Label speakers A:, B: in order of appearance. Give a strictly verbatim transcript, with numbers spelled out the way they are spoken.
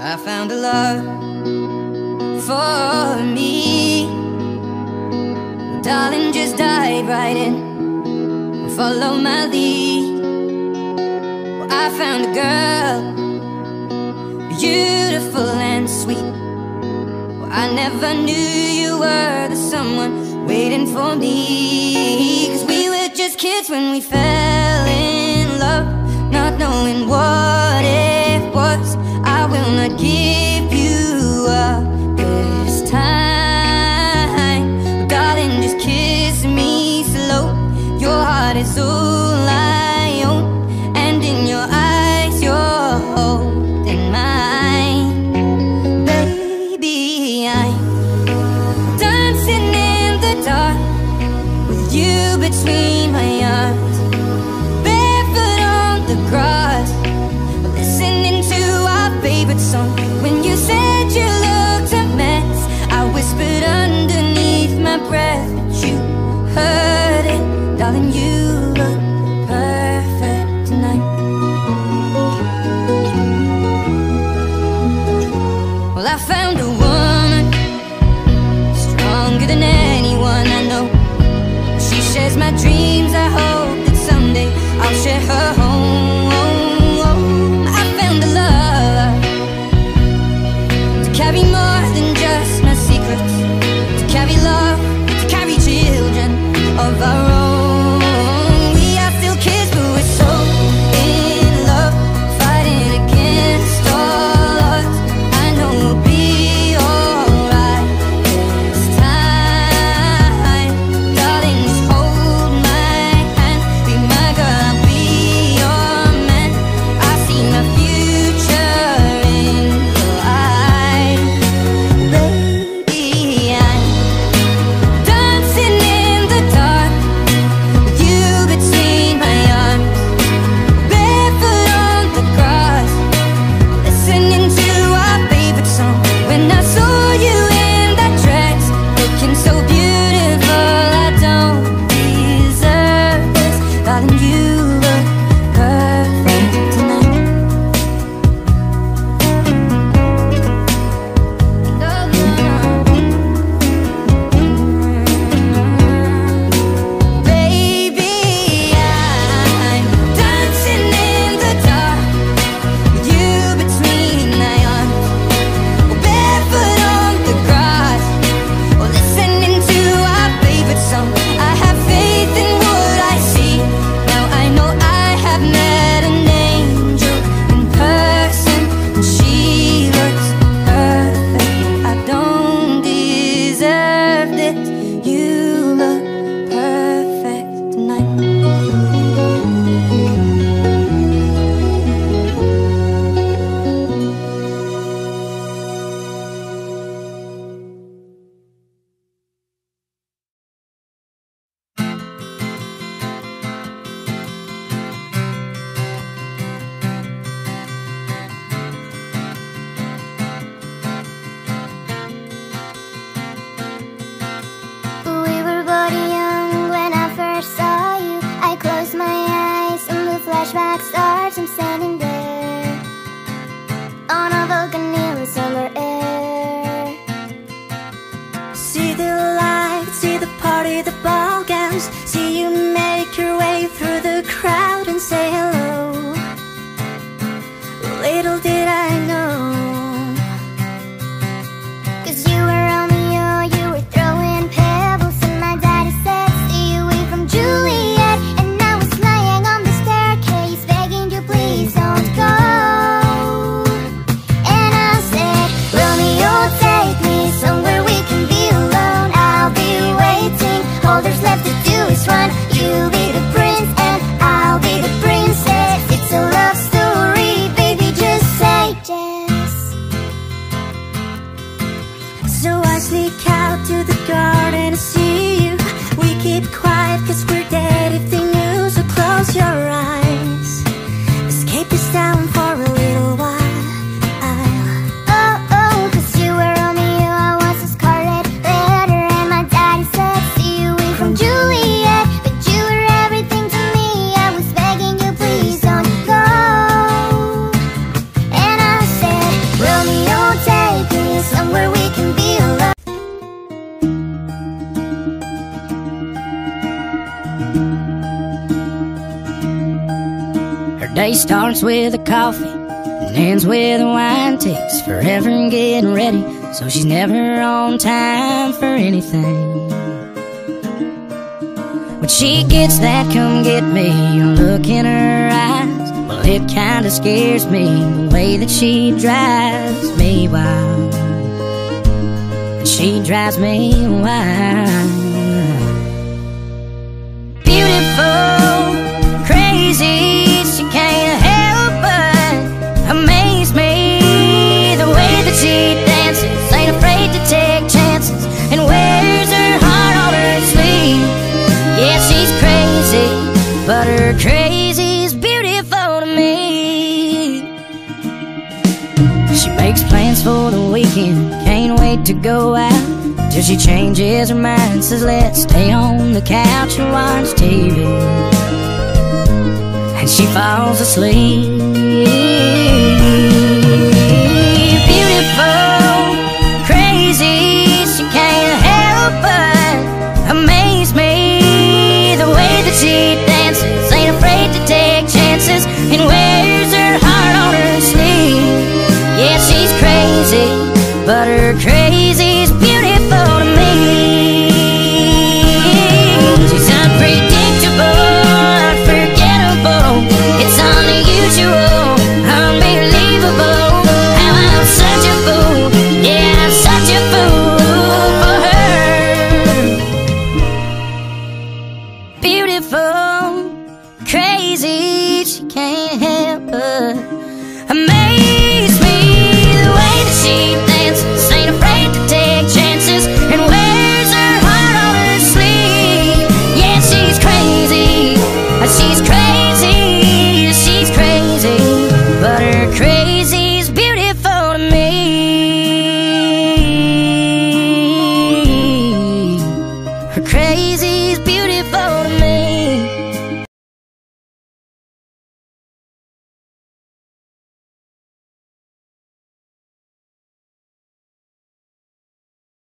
A: I found a love for me. Darling, just dive right in and follow my lead. Well, I found a girl, beautiful and sweet. Well, I never knew you were the someone waiting for me. Cause we were just kids when we fell in love, not knowing what it was. I will not give you up this time, but darling, just kiss me slow. Your heart is all I own, and in your eyes you're holding mine. Baby, I'm dancing in the dark with you between my arms, barefoot on the grass, listening to our favorite song. When you said you looked a mess, I whispered underneath my breath, but you heard it. Darling, you look perfect tonight. Well, I found a woman stronger than anyone I know. She shares my dreams. I hope that someday I'll share her home. I found a love to carry more than just my secrets, to carry love, to carry children of our own. starts with a coffee and ends with a wine. Takes forever in getting ready, so she's never on time for anything. When she gets that come get me look in her eyes, well, it kinda scares me, the way that she drives me wild. She drives me wild. Beautiful, crazy, she can't help but amaze me. The way that she dances, ain't afraid to take chances, and wears her heart on her sleeve. Yeah, she's crazy, but her crazy's beautiful to me. She makes plans for the weekend, can't wait to go out, till she changes her mind, says let's stay on the couch and watch T V. And she falls asleep